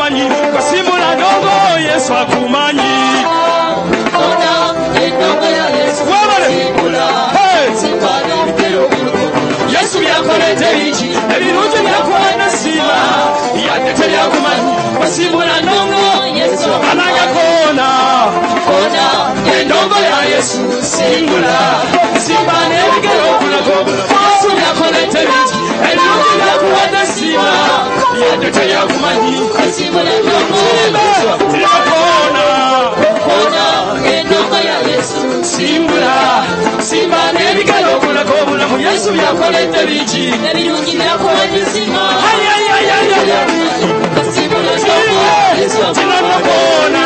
akumanyi kwasimula ndongo Yesu akumanyi Yesu yakolete iki ebirungi byakuwana sima yadete byakumanyi kwasimula ndongo Yesu anagakona endongo ya Yesu simula simba nebigero kulago Yesu yakolete iki ebirungi byakuwana sima yadete byakumanyi kwasimula ndongo Yesu anagakona endongo ya Yesu simula simba nebigero kulago Yesu yakolete iki ebirungi byakuwana sima Yesu anagakona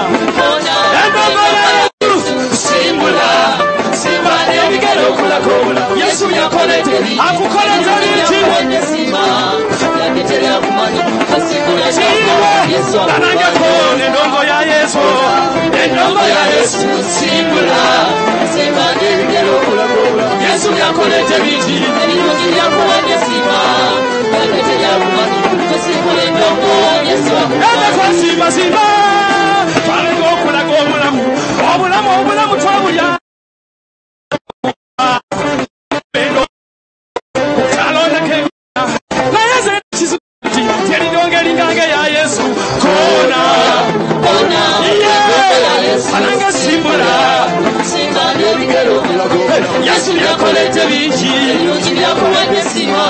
Yesu yakolete akukolete Yesu anagakona ndongo ya Yesu endongo ya Yesu simula simba nebigero kulagola Yesu yakolete biti ebirungi byakuwana sima yadete byakumanyi simula endongo Yesu simba simba falengo kulago obulamu twabulya Yesu yakolete biki ebirungi byakuwana sima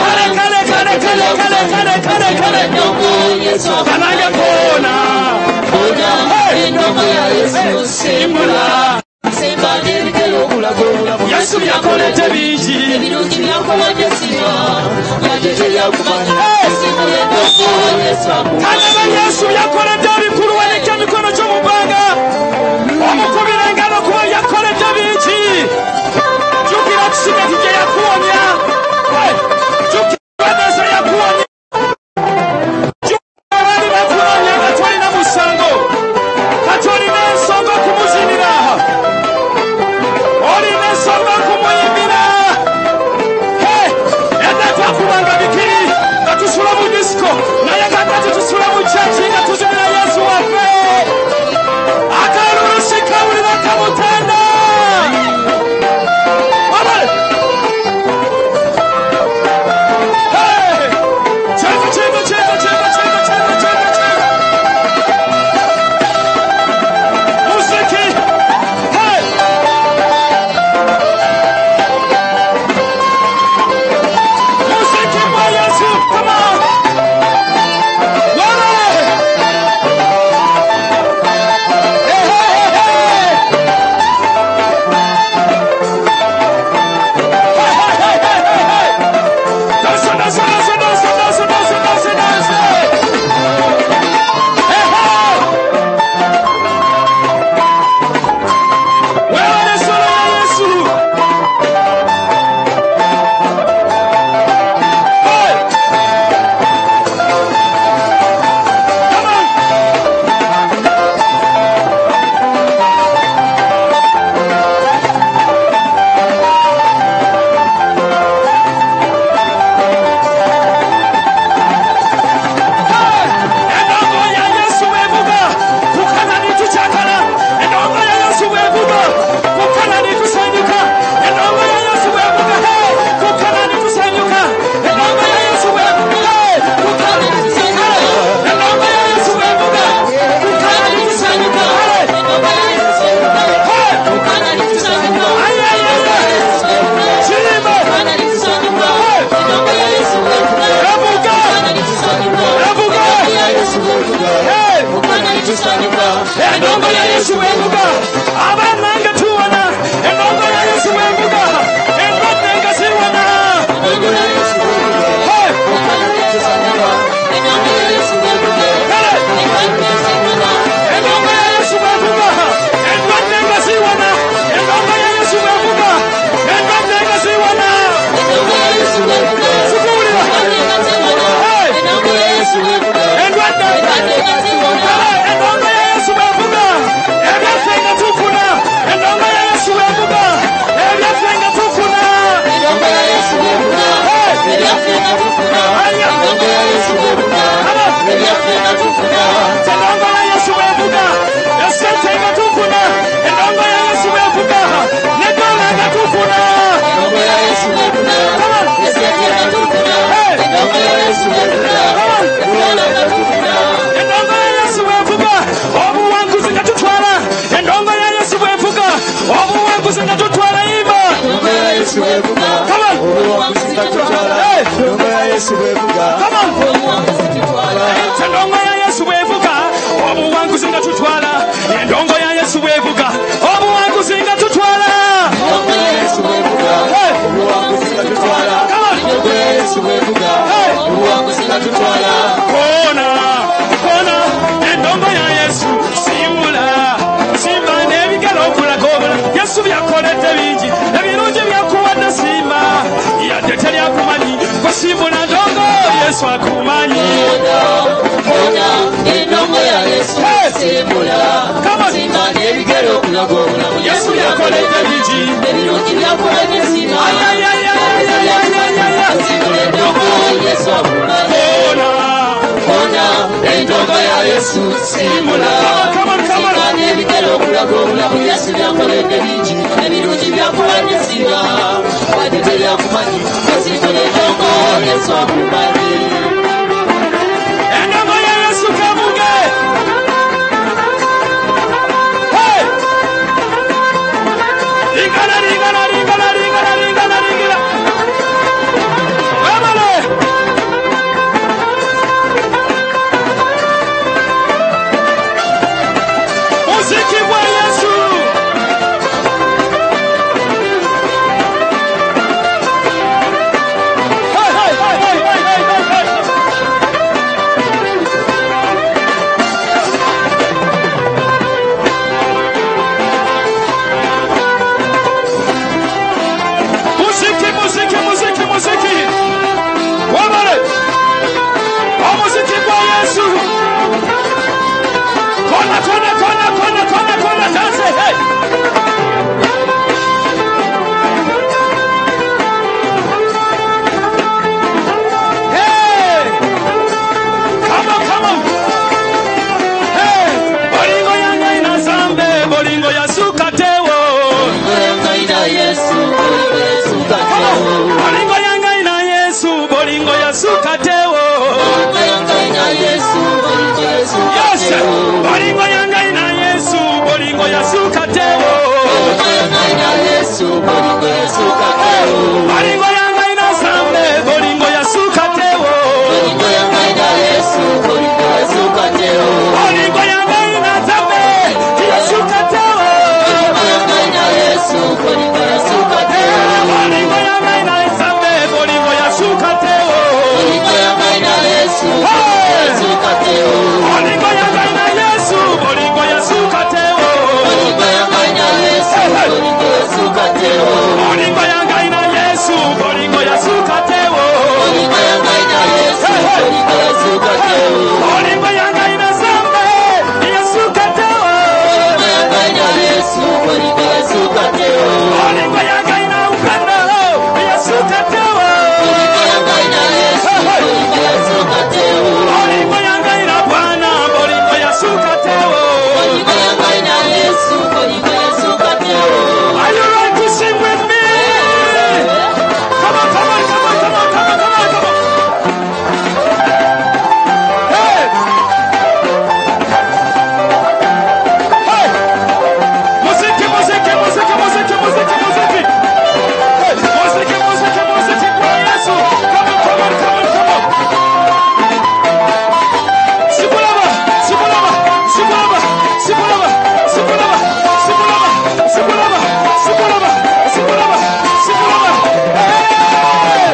kale Yesu anagakona endongo ya Yesu simula simba nebigero kulagola Yesu yakolete biki ebirungi byakuwana sima yadete byakumanyi simula endongo Yesu kanaba Yesu yakolete bikulu waneka mikono ky'omubanga omukubira engalo kuba yakolete biki jukira kusiga kije yakuonya jukira neza yakuonya jukira bali bakuonya katwali na musango katwali n'ensonga kumuzinira oli n'ensonga kumuyimbira enda twakubanga biki Yesu wevuga. Endongo ya Yesu wevuga. Obuwanguzi nga tutwala. Endongo ya Yesu wevuga. Obuwanguzi nga tutwala. Endongo ya Yesu wevuga. Obuwanguzi nga tutwala. Endongo ya Yesu wevuga. Obuwanguzi nga tutwala. Kona, kona, endongo ya Yesu simula. Simba nebigalo okulagoba. Yesu byakolete bingi. Ebirungi byakuwadde simba. Yadde teryakumanyi. Simula ndongo Yesu akumanyi. Kona, endongo ya Yesu simula. Simba nebigalo okulagoba. Yesu byakolete bingi. Ebirungi byakuwadde simba. Yesu akumanyi. Kona, endongo ya Yesu simula. Simba nebigalo okulagoba. Yesu byakolete bingi. Ebirungi byakuwadde simba. Wadde teryakumanyi. Simula endongo Yesu akumanyi. Endongo ya Yesu kabuge. Hey! Lingala, lingala, lingala, lingala, lingala, lingala. Wamale. Muziki wa Yesu. Hey, hey, hey, hey, hey, hey, hey, hey. Muziki, muziki, muziki, muziki. Wamale. Muziki kwa Yesu. Kona, kona, kona, kona, kona, kona, dance, hey. Hey. Come on, come on. Hey. Bolingo yanga ina zambe, bolingo ya sukatewo. Bolingo ina Yesu, bolingo ya sukatewo. Bolingo yanga ina Yesu, bolingo ya sukatewo. Bolingo yanga ina Yesu, bolingo ya Yes. sukatewo. Bolingo yanga ina Yesu, bolingo ya sukatewo. Bolingo yanga ina Yesu, bolingo ya sukatewo. Bolingo yanga ina zambe, bolingo ya sukatewo. Bolingo yanga ina Yesu, bolingo ya sukatewo. Bolingo yanga ina zambe, ya sukatewo. Bolingo yanga ina Yesu, bolingo ya sukatewo. Bolingo yanga ina zambe, bolingo ya sukatewo. Bolingo yanga ina Yesu, bolingo ya sukatewo. Bolingo yanga ina Yesu, bolingo ya sukatewo. Bolingo yanga ina Yesu, bolingo ya sukatewo. Bolingo yanga ina Yesu, bolingo ya sukatewo. Bolingo yanga ina Yesu, bolingo ya sukatewo. Bolingo yanga ina zambe, ya sukatewo. Bolingo yanga ina Yesu, bolingo ya sukatewo. Bolingo yanga ina upendo, ya sukatewo. Bolingo yanga ina Yesu, bolingo ya sukatewo. Bolingo yanga ina Bwana, bolingo ya sukatewo. Bolingo yanga ina Yesu, bolingo ya sukatewo. Are you ready to sing with me? Come on, come on, come on, come on, come on, come on, come on. Hey! Hey! Muziki, muziki, muziki, muziki, muziki, muziki. Hey! Muziki, muziki, muziki kwa Yesu. Come on, come on, come on, come on. Sibulaba, sibulaba, sibulaba, sibulaba, sibulaba, sibulaba, sibulaba, sibulaba, sibulaba, sibulaba. Hey!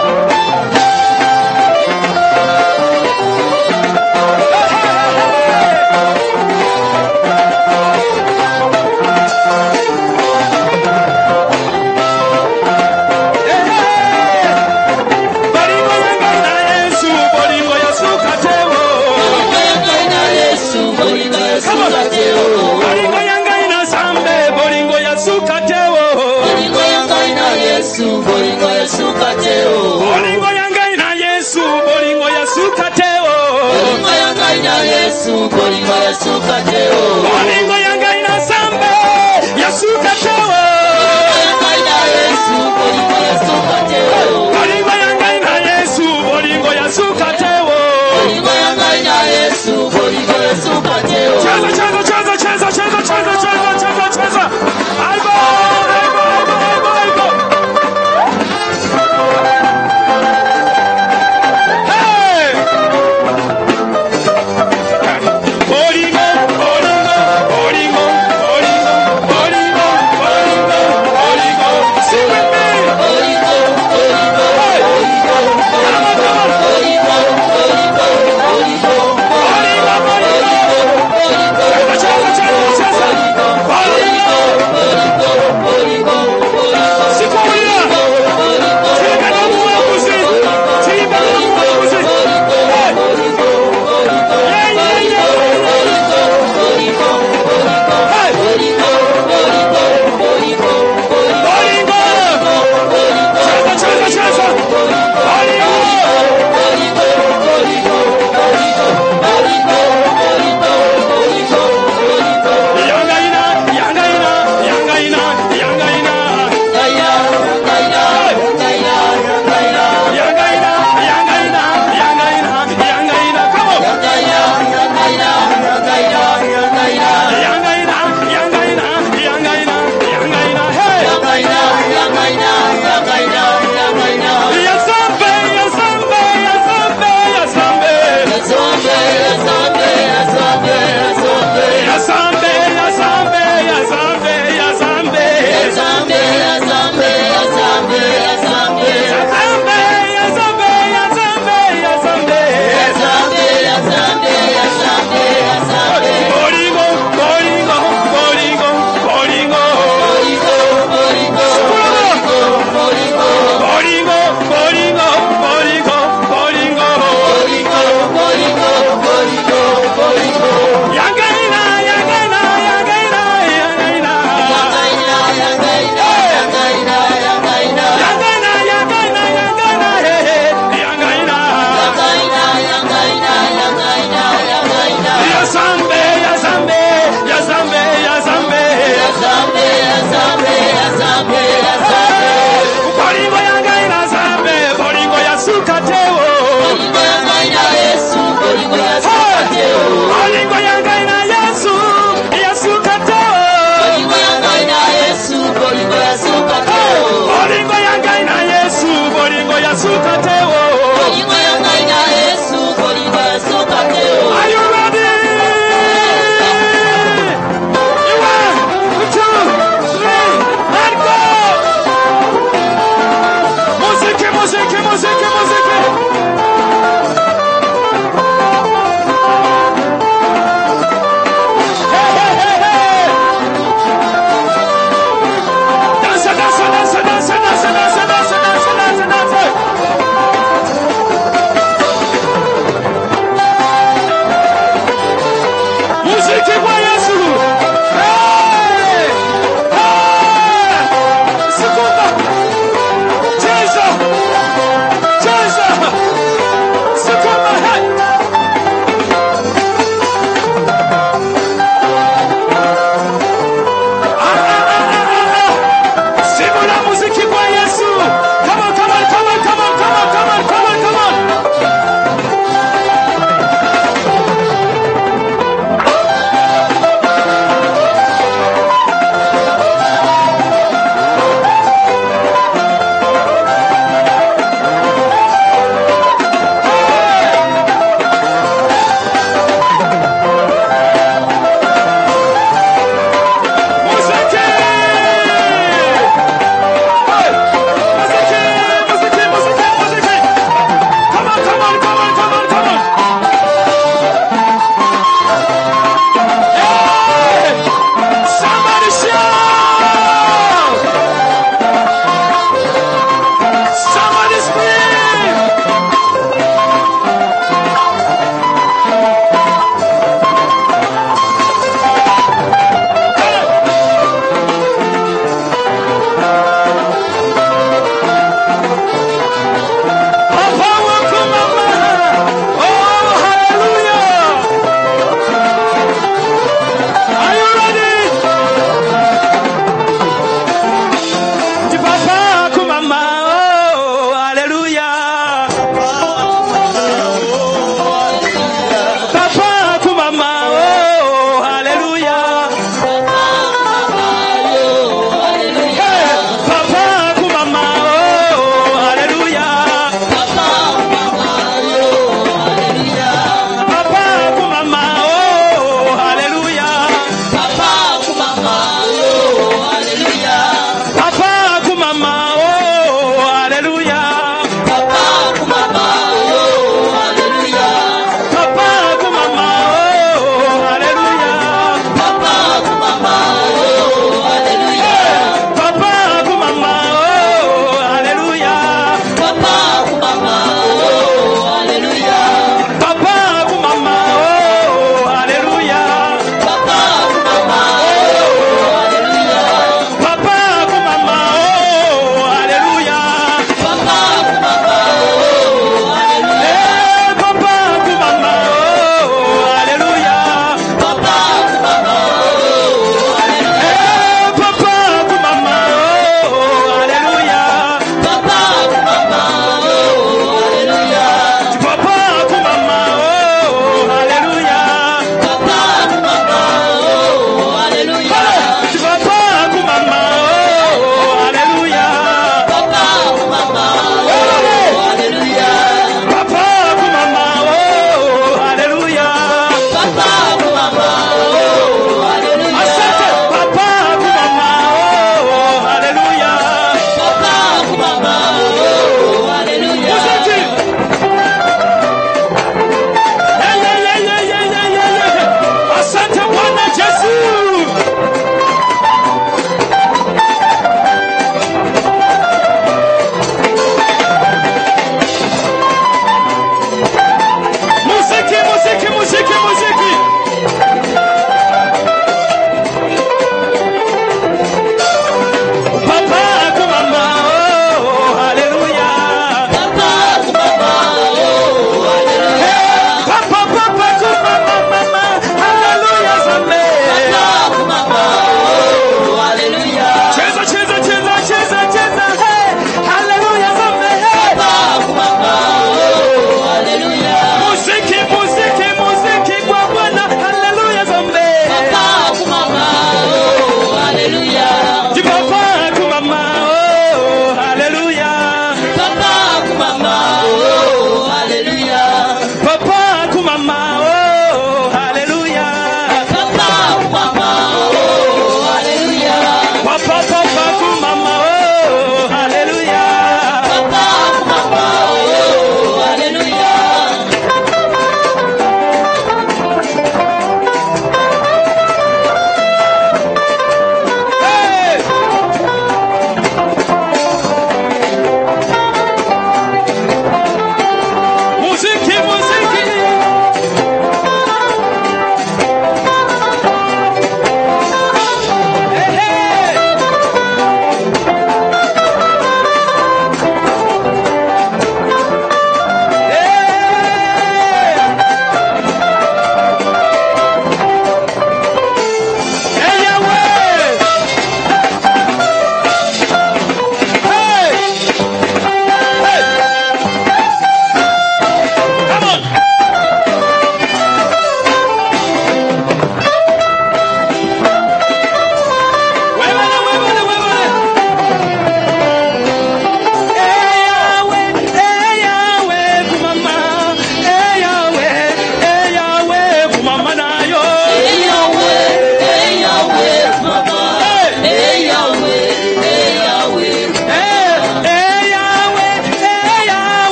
Bolingo yanga ina Yesu, bolingo ya sukatewo. Bolingo yanga ina Yesu, bolingo ya sukatewo. Bolingo yanga ina zambe, bolingo ya sukatewo. Bolingo yanga ina Yesu, bolingo ya sukatewo. Bolingo yanga ina Yesu, bolingo ya sukatewo. Bolingo yanga ina Yesu, bolingo ya sukatewo. Bolingo yanga ina zambe, ya sukatewo. Bolingo yanga ina Yesu, bolingo ya sukatewo. Bolingo yanga ina Yesu, bolingo ya sukatewo. Bolingo yanga ina Yesu, bolingo ya sukatewo. Cheza, cheza, cheza, cheza, cheza, cheza, cheza, cheza, cheza. Aibo, aibo, aibo, aibo, aibo.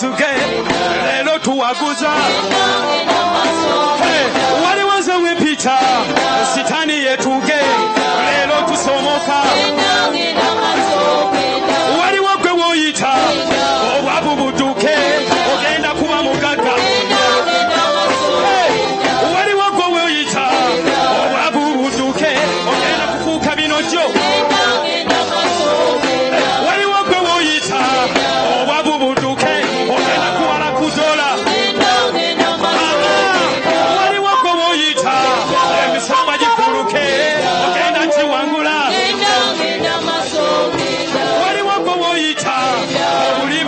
tuge lelo tuwaguza wali waza wepita sitani yetuge lelo tusomoka wali wakwe woyita obabubuduke ogenda kuba mugaga wali wakwe woyita obabubuduke ogenda kufuuka binojo wali wakwe woyita obabubuduke ogenda kuwala kudola wali wakwe woyita emisoma gikuluke ogenda kiwangula wali wakwe woyita obuli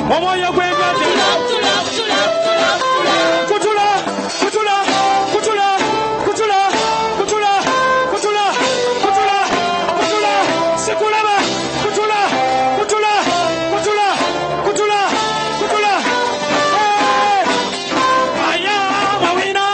omwoyo gw'endwadde kutula kutula kutula kutula kutula kutula kutula kutula sikulaba kutula kutula kutula kutula kutula aya mawina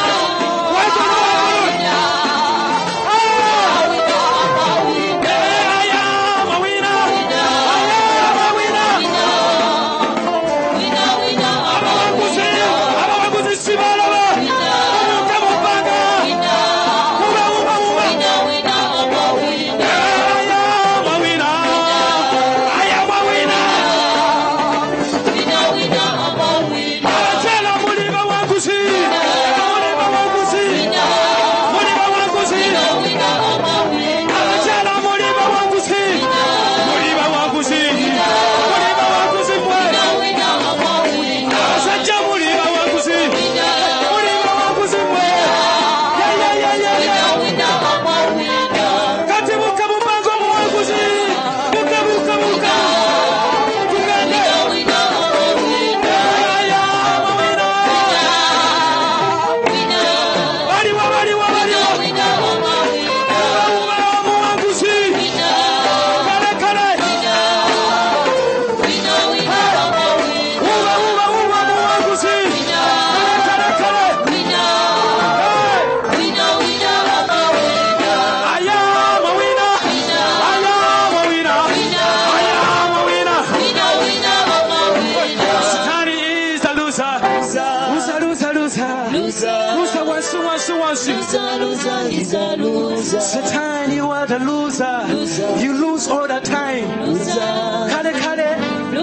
Satan, you are the loser. You lose all the time. Kale kale.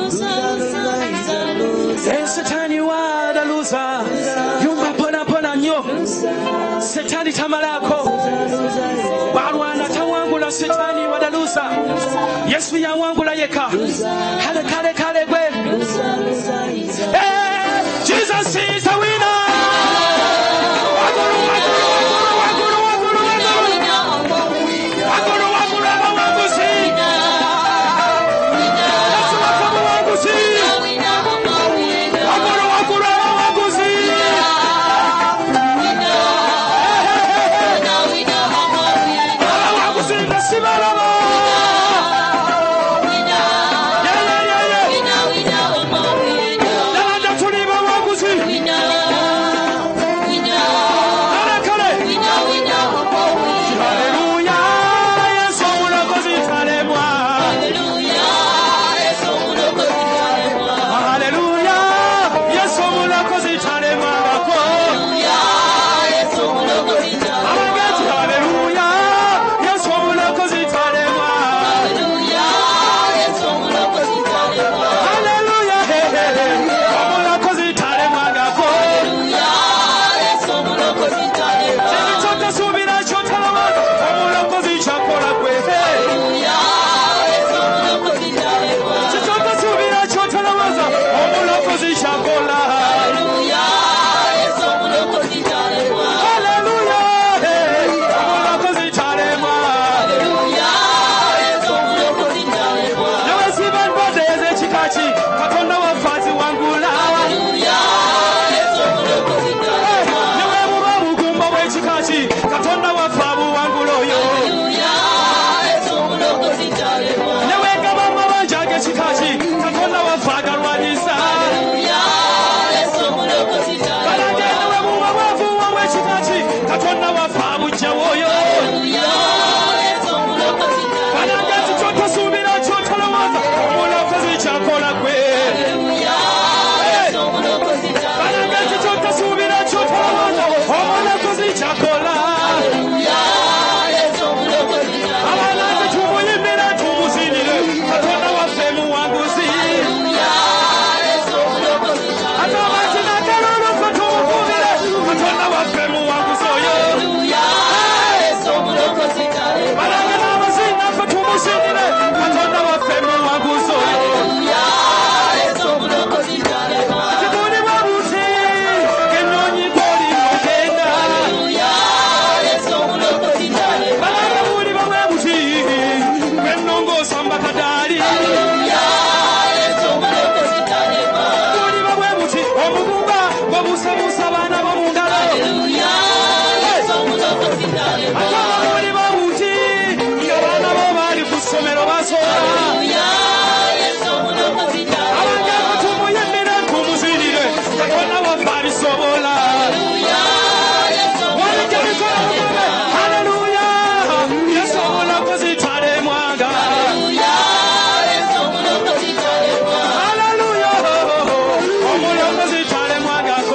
Hey, Satan, you are the loser. Yumba pona pona nyo. Satan tamalako. Barwana tawangula Satan, you are the loser. Yes, we are wangula yeka. Kale kale kale gwe. Hey, Jesus is the winner. basobola abagamba tumuyimire tumuzirire kakona waffe abisobola walijabikola mugombe haleluya yasobola kuzitwala emwanga haleluya omuliro kuzitwala emwangako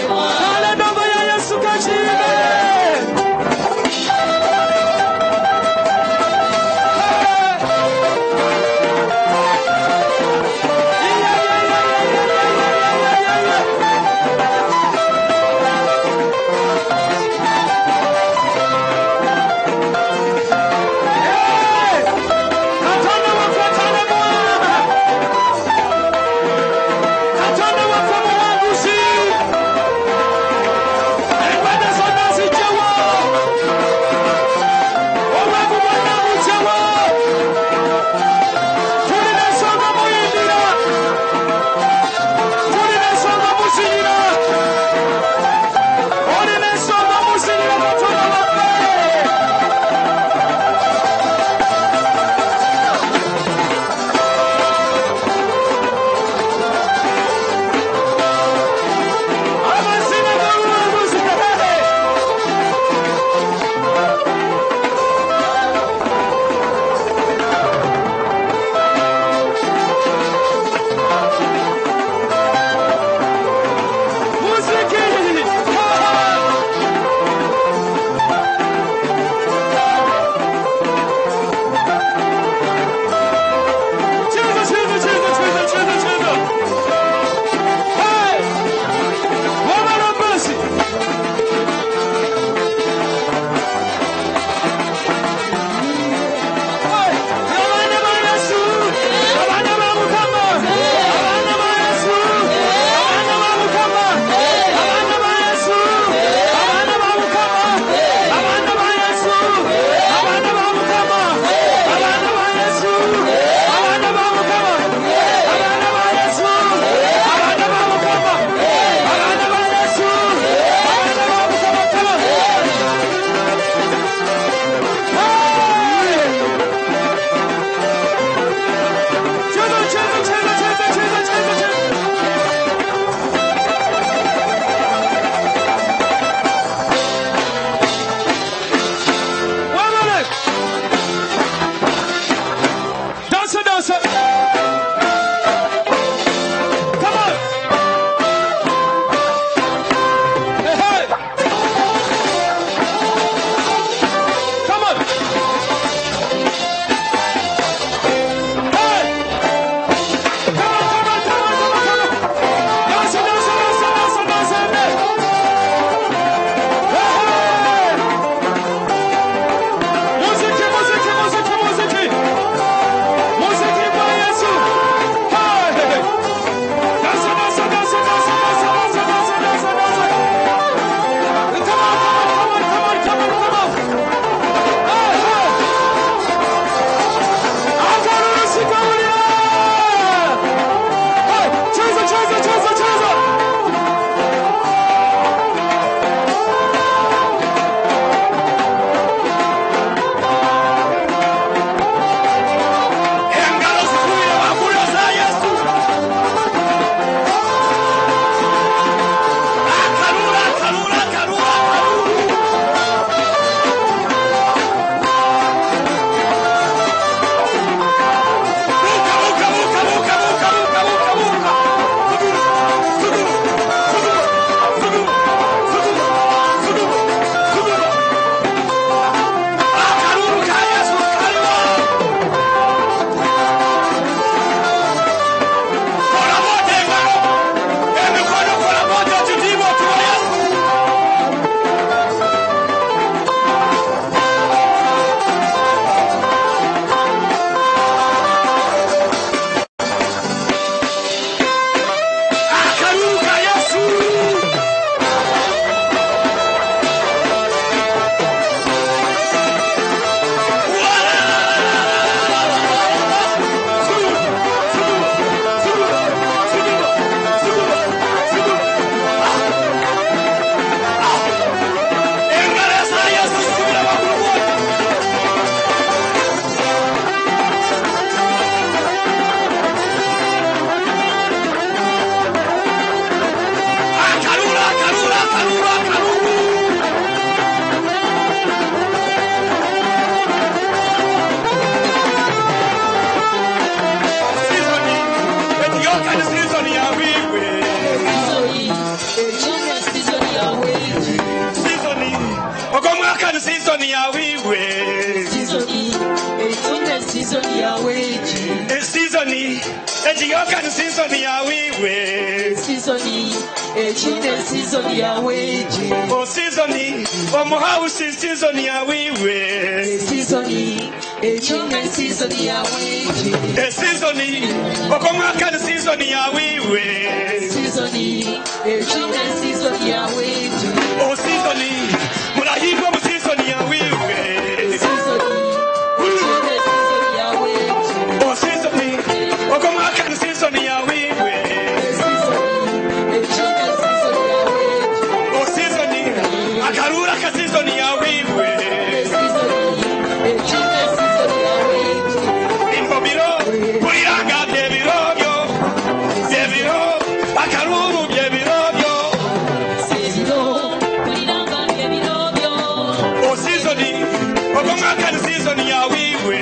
kale ndogo ya yesu kachimbe Ethiopia season ya wiwe. Season echine season ya weji. O season omuhouse season ya wiwe. Season echine season ya weji. Season okomwaka season ya wiwe. Season echine season ya weji. O season mulahigo mu season ya wiwe. Season echine season ya weji. O season okomwaka season ya wiwe. Season echine season ya weji. O season akarura ka season ya wiwe. Season echine season ya weji. Imbobiro kuliranga byebirobyo. Byebiro akaruru byebirobyo. O season okomwaka season ya wiwe.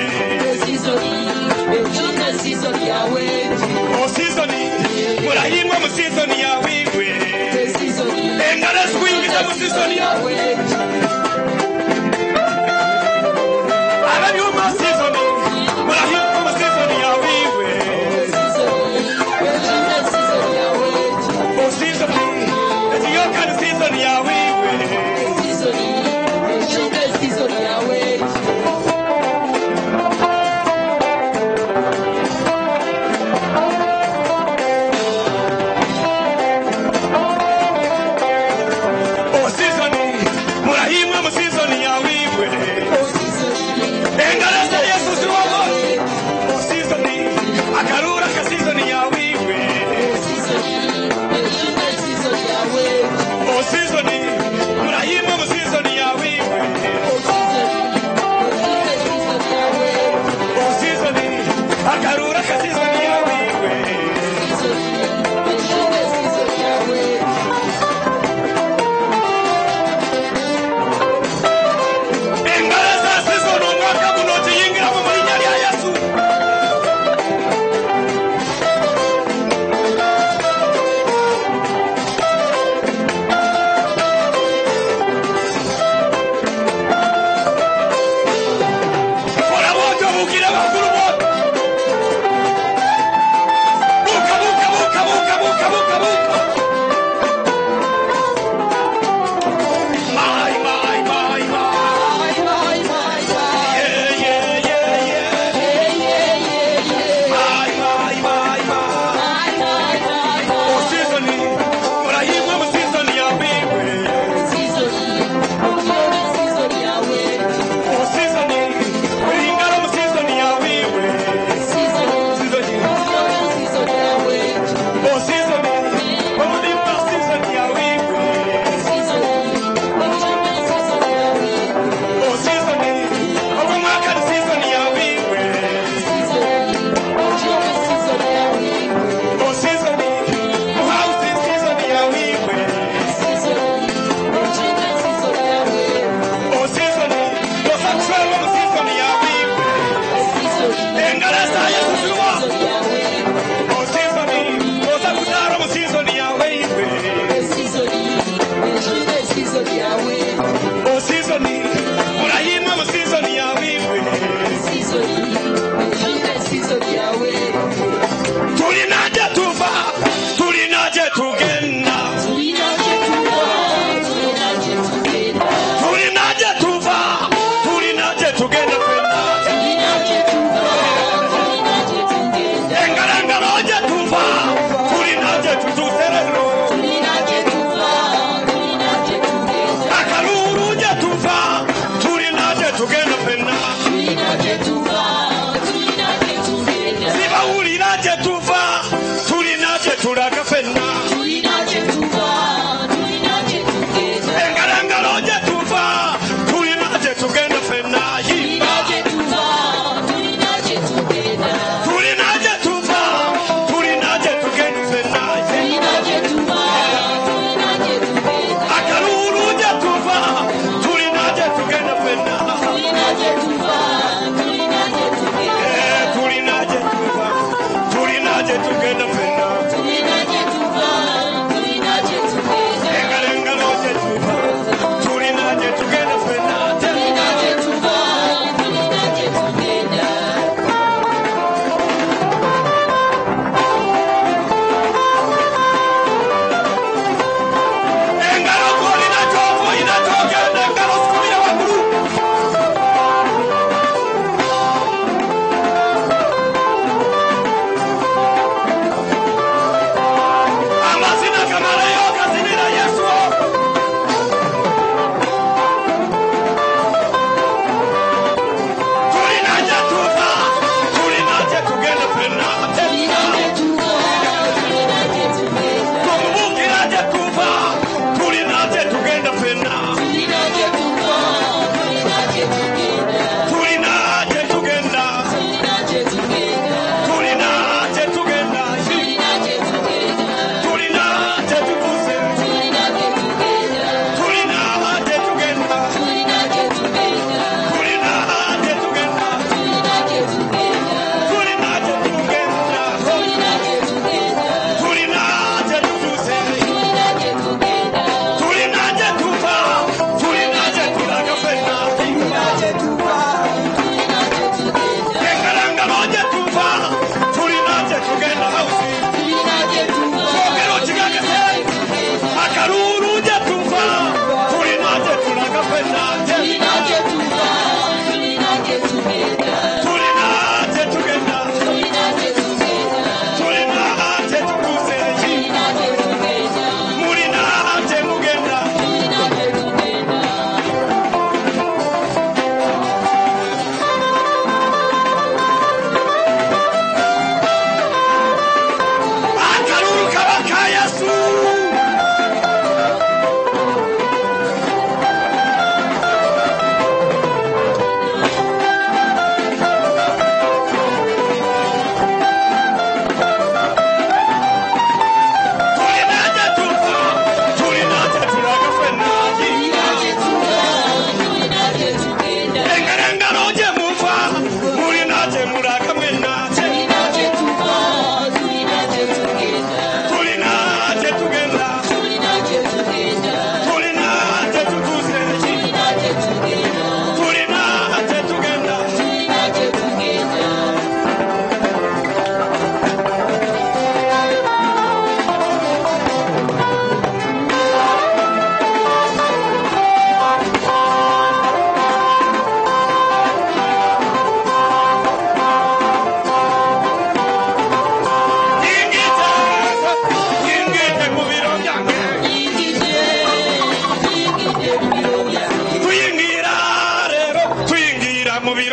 O season mulahimwa mu season ya wiwe. Engala swingiza mu season ya wiwe. Abanyuma season mulahimwa mu season ya wiwe. O season Ethiopia season ya wiwe. O season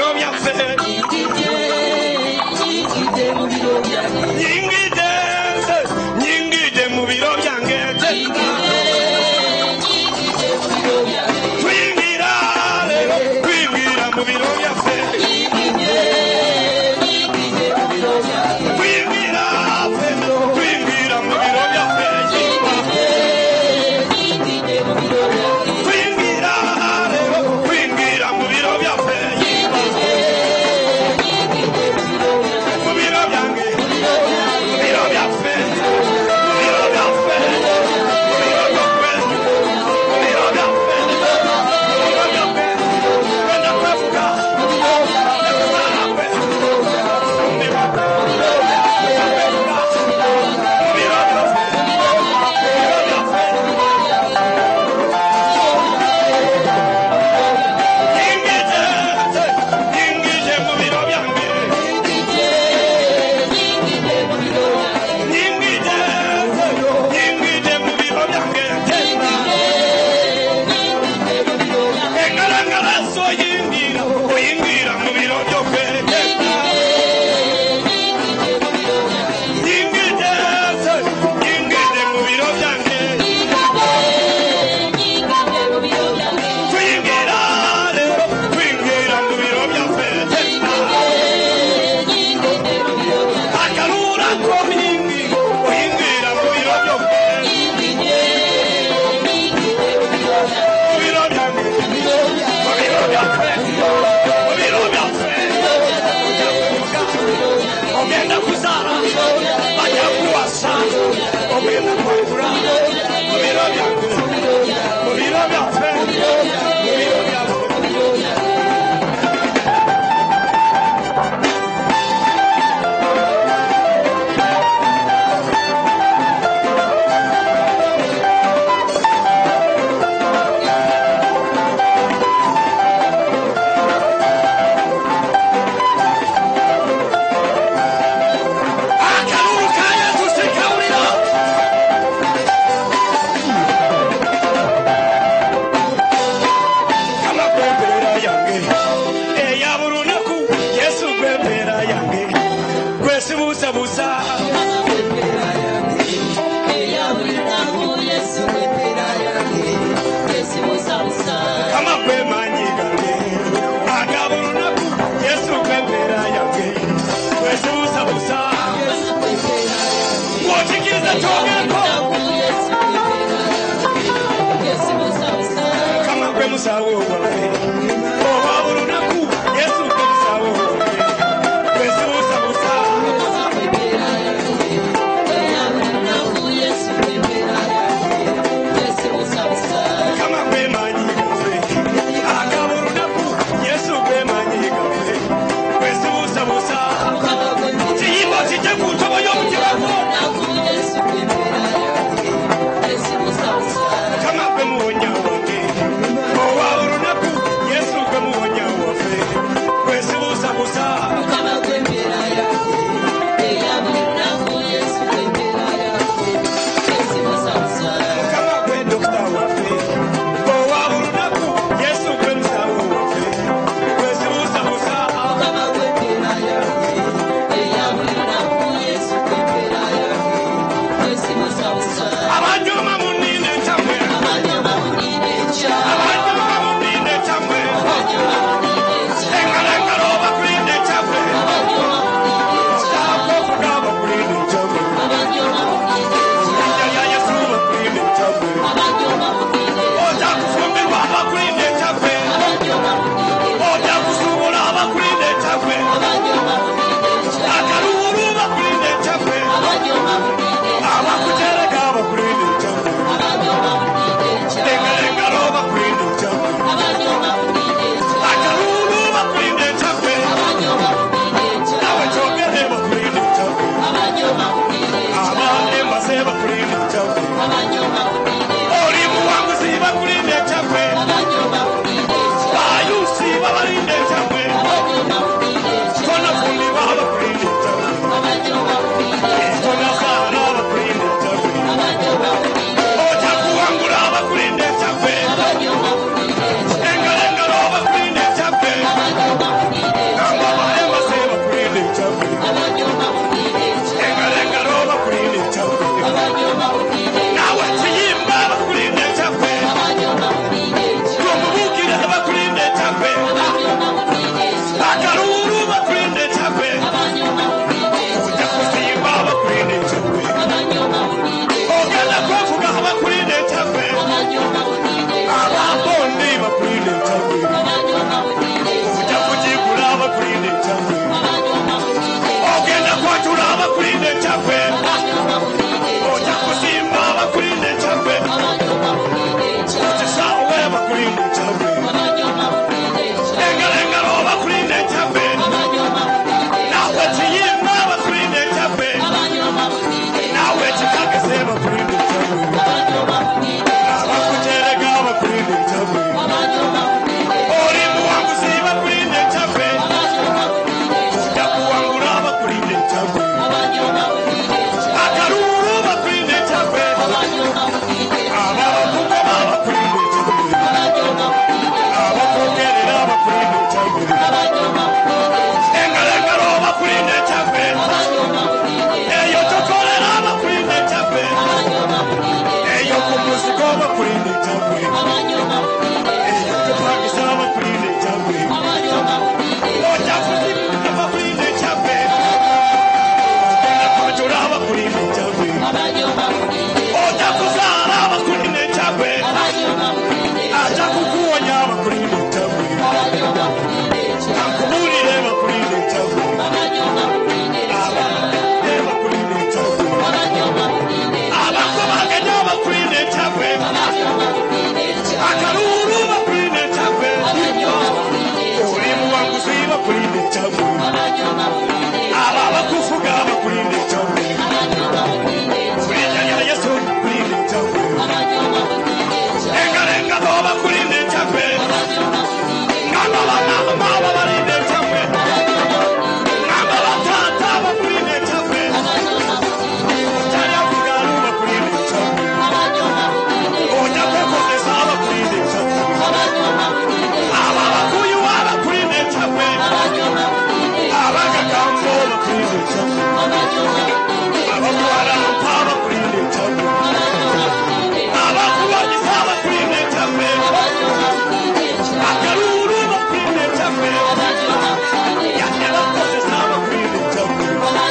biro byaffe nyingide mu biro byange twingira mu biro byaffe abagagambo bakurinde cyane abakora mpaba kurinde cyane abakubagiza bakurinde cyane akaruru bakurinde cyane yakera kose saba kurinde cyane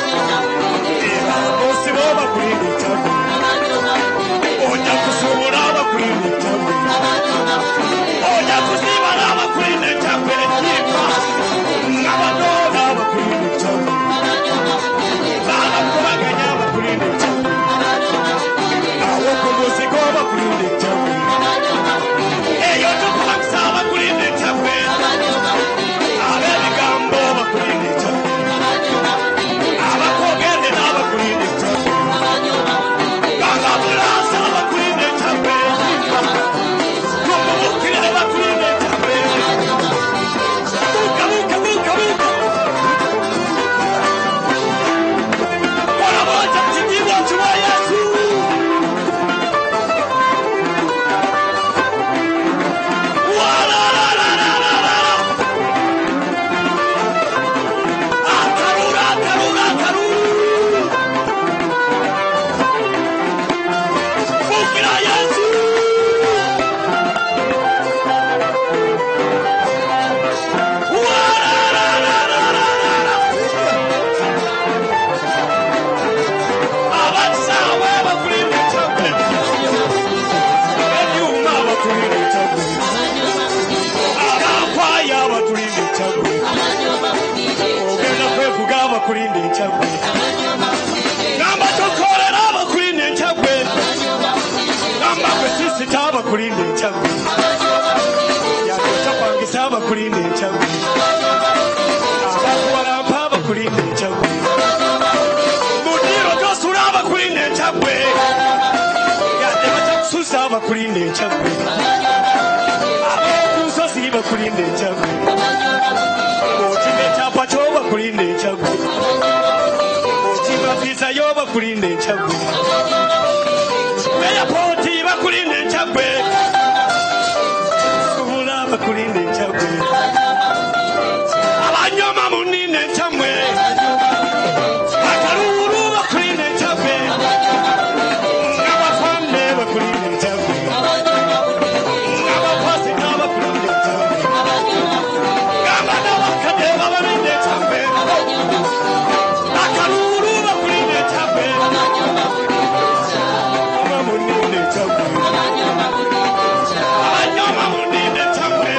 bose bo bakurinde cyane oja kusubura bakurinde cyane oja kusibara bakurinde cyane n'abadora bakurinde cyane bakubaganya bakurinde cyane aho kumuzigo bakurinde cyane eyo tukwaksa bakurinde cyane abebigambo bakurinde cyane abakogende n'abakurinde cyane bakabulasa bakurinde cyane kumubukire bakurinde cyane buka wanamoja mtikiwa chuma Yesu bukira Yesu abasawe bakurinde cyane abenyuma bakurinde cyane abakwaya bakurinde cyane ogenda kwevuga bakurinde cyane namba tokorera bakurinde cyane namba kwesisita bakurinde cyane yakota kwangisa bakurinde cyane abakubarampa bakurinde cyane mudiro josura bakurinde cyane yadeba takususa bakurinde cyane abakusosi bakurinde cyane otimbe chapacho bakurinde cyane otimba pizza yo bakurinde cyane meya poti bakurinde cyane subula bakurinde cyane abanyoma munine cyane akaruru bakurinde cyane n'abafande bakurinde cyane n'abapasi bakurinde cyane gamba n'abakade bakurinde cyane akaruru bakurinde cyane abamunine cyane abanyoma munine cyane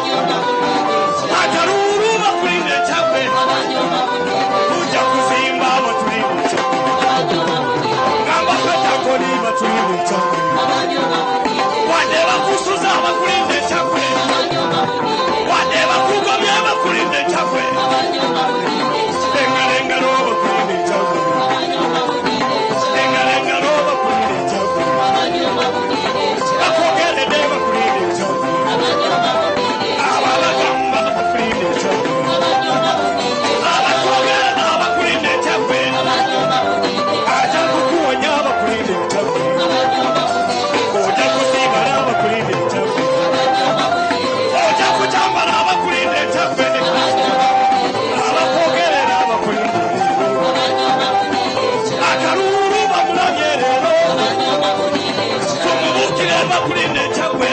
akaruru bakurinde cyane ujya kuzimba baturinde cyane ngamba katakoni baturinde cyane wadeba kusuza bakurinde cyane wadeba kugomya bakurinde cyane lenga ro bakurinde cyane lenga ro bakurinde cyane akogere de bakurinde cyane abagamba bakurinde cyane abakogere bakurinde cyane aja kukuonya bakurinde cyane oja kusibara bakurinde cyane oja kujambara bakurinde cyane abakogere bakurinde akaruru bamuranyerero kumubukire bakurinde cyane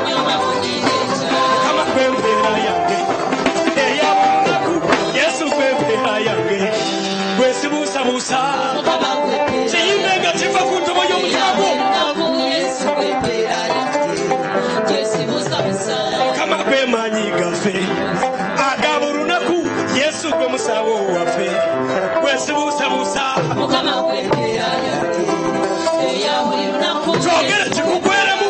kama kwembera yange eyabunaku Yesu kwembera yange kwesi busa chiyimbenga chifa kuntobo y'omutabo kama kwemanyi gafe agaburunaku Yesu kwe musabo wafe kwesi busa chogera chikugweremu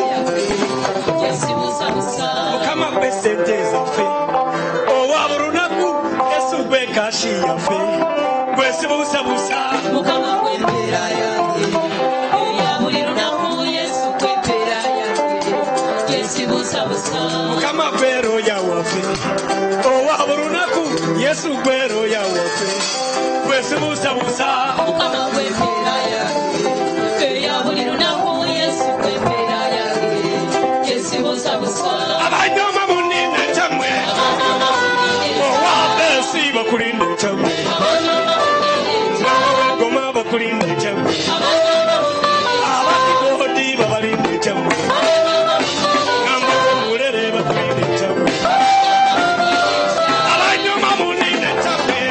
kama kwesenteza fe owaburunaku Yesu kwe kashi yafe kwesi busa kama kwero ya wafe owaburunaku Yesu kwero ya wafe kwesi busa abanyoma munine cyane owabe tulinda ekyagwe abakigodi babalinda ekyagwe ngambaze mulere batulinda ekyagwe abanyuma mulinda ekyagwe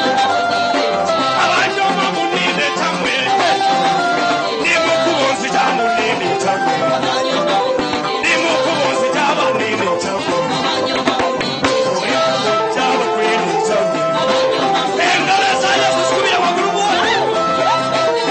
abanyuma mulinda ekyagwe nimukubonzi kyamulinda ekyagwe nimukubonzi kyabalinda ekyagwe kyabakwenda ekyagwe engaleza yesu sikubira wagulu bwoyo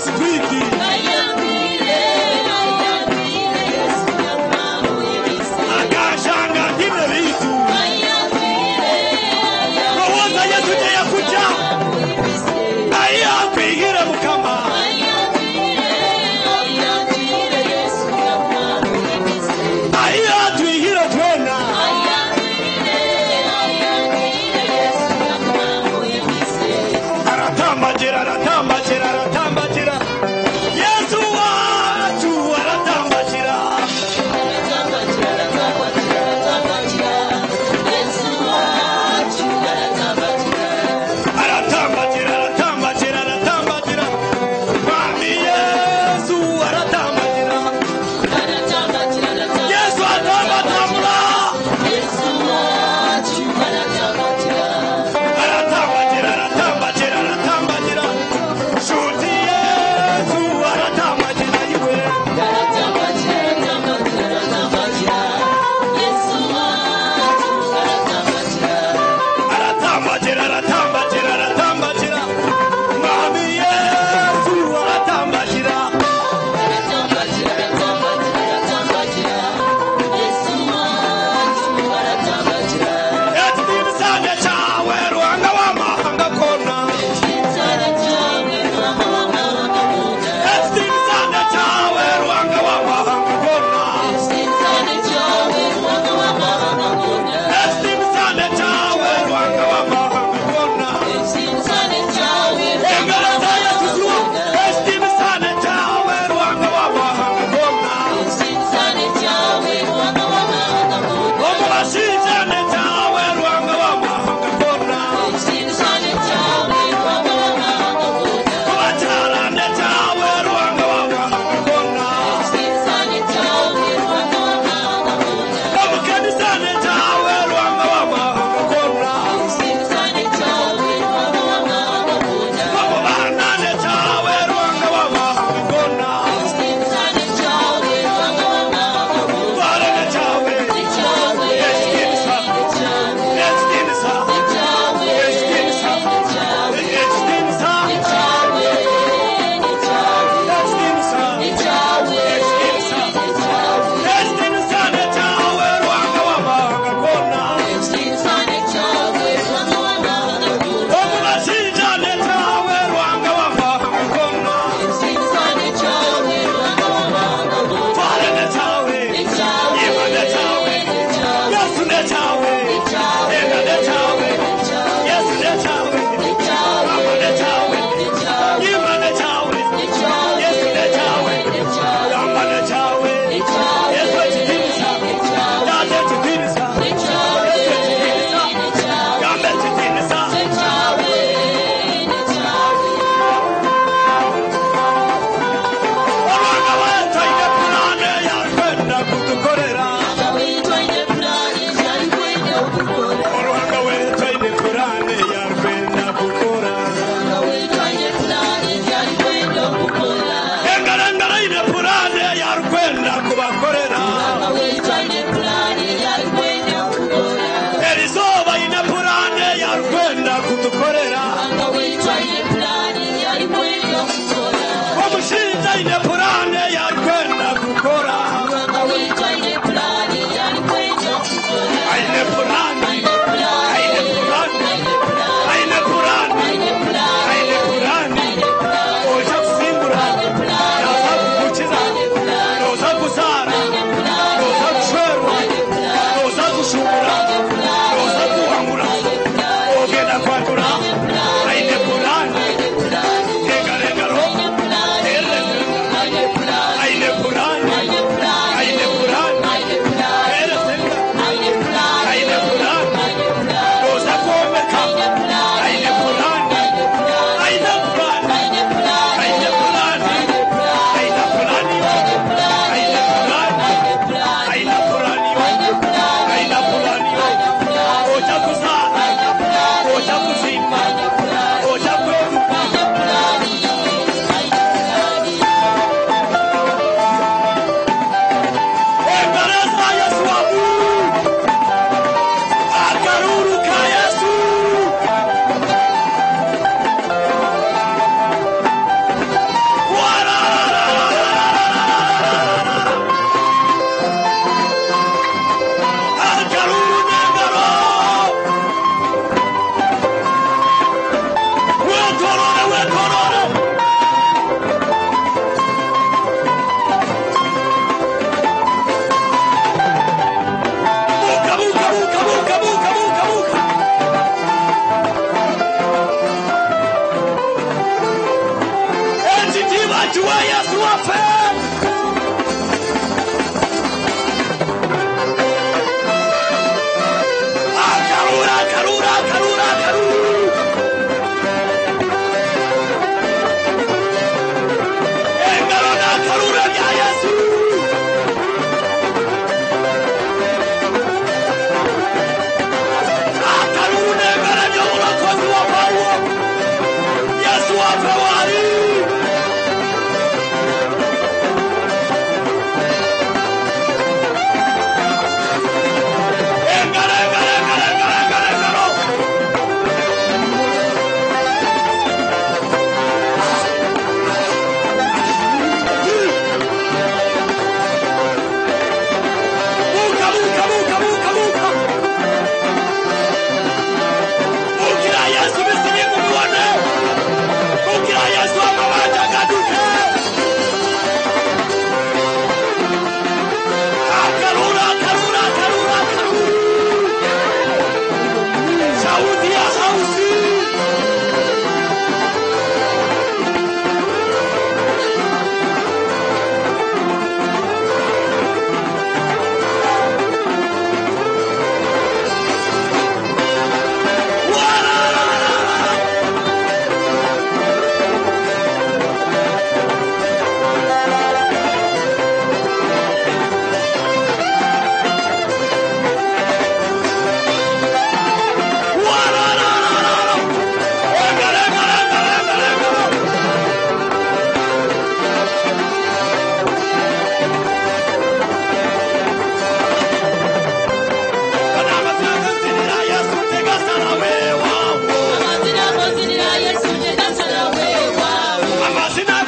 spidi akashanga ndivyo vitu rohoza Yesu ya kuja aya kuigira mukama aya tuigira tena aratambajira Yesu watu aratambajira aratambajira Mami Yesu aratambajira Yesu atambatambura aratambajira Shuti waffe. Kalula, kalula, kalula, kalula. Engalo na kalula ya Yesu. Kalula engalo ya ulokozi wa Paulo. Yesu afewali. Engalo, engalo, engalo, engalo, engalo, engalo. Buka, buka, buka, buka, buka. Bukira Yesu misiri mumuone. Bukira Yesu amabanja gaduke. Kalula, kalula, kalula, kalula. Sauti ya hausi. Amazina